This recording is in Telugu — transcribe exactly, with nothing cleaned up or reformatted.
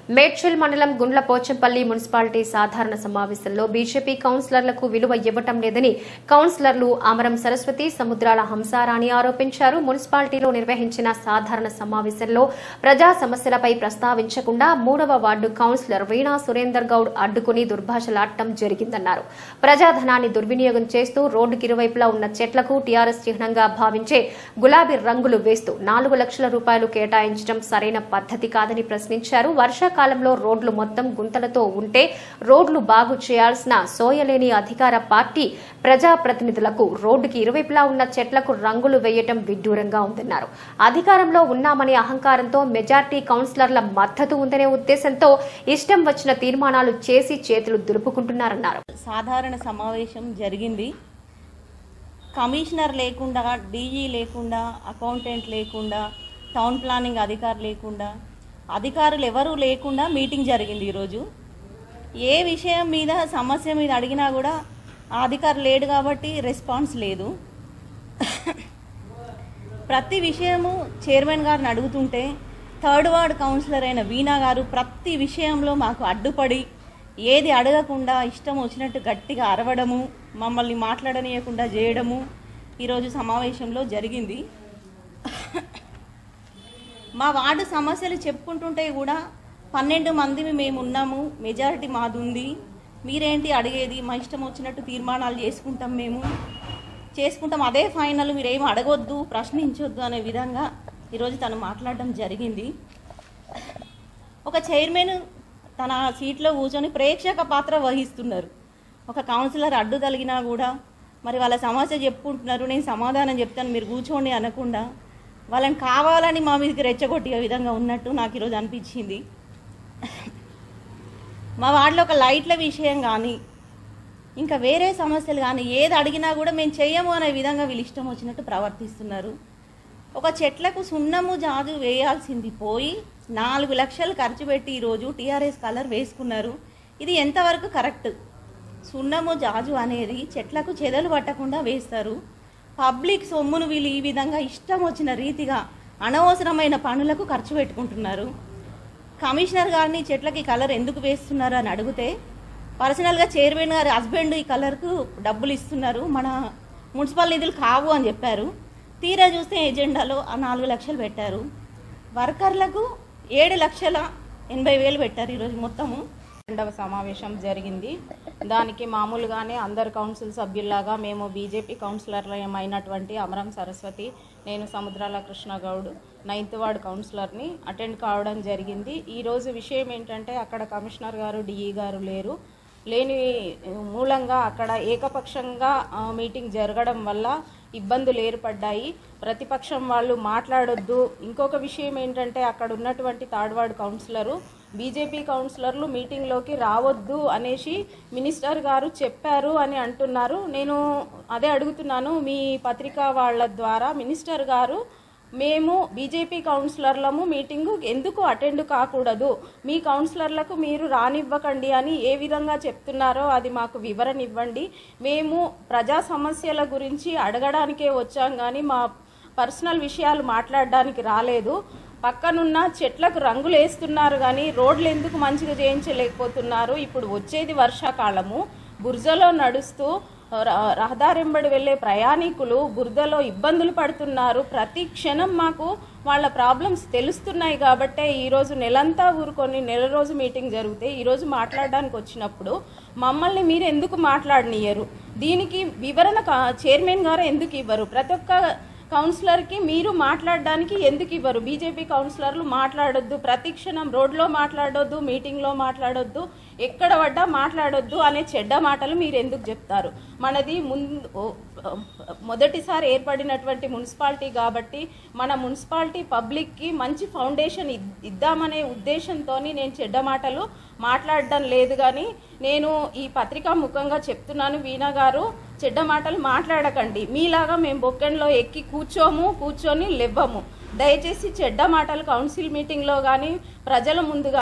మేడ్చల్ మండలం గుండ్లపోచంపల్లి మున్సిపాలిటీ సాధారణ సమావేశంలో బీజేపీ కౌన్సిలర్లకు విలువ ఇవ్వటం లేదని కౌన్సిలర్లు అమరం సరస్వతి, సముద్రాల హంసారాణి ఆరోపించారు. మున్సిపాలిటీలో నిర్వహించిన సాధారణ సమావేశంలో ప్రజా సమస్యలపై ప్రస్తావించకుండా మూడవ వార్డు కౌన్సిలర్ వీణా సురేందర్ గౌడ్ అడ్డుకుని దుర్భాషలాడటం జరిగిందన్నారు. ప్రజాధనాన్ని దుర్వినియోగం చేస్తూ రోడ్డుకి ఇరువైపులా ఉన్న చెట్లకు టీఆర్ఎస్ చిహ్నంగా భావించే గులాబీ రంగులు వేస్తూ నాలుగు లక్షల రూపాయలు కేటాయించడం సరైన పద్దతి కాదని ప్రశ్నించారు. వర్షాకాలంలో రోడ్లు మొత్తం గుంతలతో ఉంటే రోడ్లు బాగు చేయాల్సిన సోయలేని అధికార పార్టీ ప్రజాప్రతినిధులకు రోడ్డుకి ఇరువైపులా ఉన్న చెట్లకు రంగులు వేయటం విడ్డూరంగా ఉందన్నారు. అధికారంలో ఉన్నామనే అహంకారంతో మెజార్టీ కౌన్సిలర్ల మద్దతు ఉందనే ఉద్దేశంతో ఇష్టం వచ్చిన తీర్మానాలు చేసి చేతులు దులుపుకుంటున్నారన్నారు. సాధారణ సమావేశం జరిగింది. కమిషనర్ లేకుండా, డీజీ లేకుండా, అకౌంటెంట్ లేకుండా, టౌన్ ప్లానింగ్ అధికారి లేకుండా, అధికారులు ఎవరూ లేకుండా మీటింగ్ జరిగింది. ఈరోజు ఏ విషయం మీద సమస్య మీద అడిగినా కూడా ఆ అధికారి లేడు కాబట్టి రెస్పాన్స్ లేదు. ప్రతి విషయము చైర్మన్ గారిని అడుగుతుంటే థర్డ్ వార్డ్ కౌన్సిలర్ అయిన వీణా గారు ప్రతి విషయంలో మాకు అడ్డుపడి ఏది అడగకుండా ఇష్టం వచ్చినట్టు గట్టిగా అరవడము, మమ్మల్ని మాట్లాడనీయకుండా చేయడము ఈరోజు సమావేశంలో జరిగింది. మా వార్డు సమస్యలు చెప్పుకుంటుంటే కూడా పన్నెండు మంది మేము ఉన్నాము, మెజారిటీ మాది ఉంది, మీరేంటి అడిగేది, మా ఇష్టం వచ్చినట్టు తీర్మానాలు చేసుకుంటాం, మేము చేసుకుంటాం, అదే ఫైనల్, మీరేం అడగొద్దు, ప్రశ్నించొద్దు అనే విధంగా ఈరోజు తను మాట్లాడడం జరిగింది. ఒక చైర్మన్ తన సీట్లో కూర్చొని ప్రేక్షక పాత్ర వహిస్తున్నారు. ఒక కౌన్సిలర్ అడ్డు తగిలినా కూడా మరి వాళ్ళ సమస్య చెప్పుకుంటున్నారు, నేను సమాధానం చెప్తాను, మీరు కూర్చోండి అనకుండా వాళ్ళని కావాలని మా మీదకి రెచ్చగొట్టే విధంగా ఉన్నట్టు నాకు ఈరోజు అనిపించింది. మా వార్డులో ఒక లైట్ల విషయం కానీ ఇంకా వేరే సమస్యలు కానీ ఏది అడిగినా కూడా మేము చెయ్యము అనే విధంగా వీళ్ళు ఇష్టం వచ్చినట్టు ప్రవర్తిస్తున్నారు. ఒక చెట్లకు సున్నము జాజు వేయాల్సింది పోయి నాలుగు లక్షలు ఖర్చు పెట్టి ఈరోజు టీఆర్ఎస్ కలర్ వేసుకున్నారు. ఇది ఎంతవరకు కరెక్ట్? సున్నము జాజు అనేది చెట్లకు చెదలు పట్టకుండా వేస్తారు. పబ్లిక్ సొమ్మును వీళ్ళు ఈ విధంగా ఇష్టం వచ్చిన రీతిగా అనవసరమైన పనులకు ఖర్చు పెట్టుకుంటున్నారు. కమిషనర్ గారిని చెట్లకి కలర్ ఎందుకు వేస్తున్నారు అని అడిగితే పర్సనల్గా చైర్మన్ గారి హస్బెండ్ ఈ కలర్కు డబ్బులు ఇస్తున్నారు, మన మున్సిపల్ నిధులు కావు అని చెప్పారు. తీరా చూస్తే ఎజెండాలో ఆ నాలుగు లక్షలు పెట్టారు. వర్కర్లకు ఏడు లక్షల ఎనభై వేలు పెట్టారు. ఈరోజు మొత్తము రెండవ సమావేశం జరిగింది. దానికి మామూలుగానే అందరు కౌన్సిల్ సభ్యుల్లాగా మేము బీజేపీ కౌన్సిలర్లమైనటువంటి అమరం సరస్వతి, నేను సముద్రాల కృష్ణ గౌడ్ నైన్త్ వార్డ్ కౌన్సిలర్ని అటెండ్ కావడం జరిగింది. ఈరోజు విషయం ఏంటంటే అక్కడ కమిషనర్ గారు, డిఈ గారు లేరు. లేని మూలంగా అక్కడ ఏకపక్షంగా మీటింగ్ జరగడం వల్ల ఇబ్బందులు ఏర్పడ్డాయి. ప్రతిపక్షం వాళ్ళు మాట్లాడొద్దు. ఇంకొక విషయం ఏంటంటే అక్కడ ఉన్నటువంటి థర్డ్ వార్డ్ కౌన్సిలరు బీజేపీ కౌన్సిలర్లు మీటింగ్లోకి రావద్దు అనేసి మినిస్టర్ గారు చెప్పారు అని అంటున్నారు. నేను అదే అడుగుతున్నాను, మీ పత్రికా వాళ్ళ ద్వారా మినిస్టర్ గారు మేము బీజేపీ కౌన్సిలర్లము మీటింగు ఎందుకు అటెండ్ కాకూడదు, మీ కౌన్సిలర్లకు మీరు రానివ్వకండి అని ఏ విధంగా చెప్తున్నారో అది మాకు వివరణ ఇవ్వండి. మేము ప్రజా సమస్యల గురించి అడగడానికే వచ్చాం కానీ మా పర్సనల్ విషయాలు మాట్లాడడానికి రాలేదు. పక్కనున్న చెట్లకు రంగులు వేస్తున్నారు కానీ రోడ్లు ఎందుకు మంచిగా చేయించలేకపోతున్నారు? ఇప్పుడు వచ్చేది వర్షాకాలము, బురదలో నడుస్తూ రహదారెంబడి వెళ్ళే ప్రయాణికులు బురదలో ఇబ్బందులు పడుతున్నారు. ప్రతి క్షణం మాకు వాళ్ళ ప్రాబ్లమ్స్ తెలుస్తున్నాయి కాబట్టే ఈరోజు నెలంతా ఊరుకొని నెల రోజు మీటింగ్ జరిగితే ఈరోజు మాట్లాడడానికి వచ్చినప్పుడు మమ్మల్ని మీరు ఎందుకు మాట్లాడనియరు? దీనికి వివరణ చైర్మన్ గారు ఎందుకు ఇవ్వరు? ప్రతి ఒక్క కౌన్సిలర్కి మీరు మాట్లాడడానికి ఎందుకు ఇవ్వరు? బీజేపీ కౌన్సిలర్లు మాట్లాడొద్దు, ప్రతి క్షణం రోడ్లో మాట్లాడొద్దు, మీటింగ్లో మాట్లాడొద్దు, ఎక్కడ పడ్డా మాట్లాడొద్దు అనే చెడ్డ మాటలు మీరు ఎందుకు చెప్తారు? మనది ముందు మొదటిసారి ఏర్పడినటువంటి మున్సిపాలిటీ కాబట్టి మన మున్సిపాలిటీ పబ్లిక్కి మంచి ఫౌండేషన్ ఇద్దామనే ఉద్దేశంతో నేను చెడ్డ మాటలు మాట్లాడడం లేదు. కానీ నేను ఈ పత్రికా ముఖంగా చెప్తున్నాను, వీణా గారు చెడ్డ మాటలు మాట్లాడకండి. మీలాగా మేము బొక్కెన్లో ఎక్కి కూర్చోము, కూర్చొని లేవ్వము. దయచేసి చెడ్డ మాటలు కౌన్సిల్ మీటింగ్లో కానీ ప్రజల ముందుగా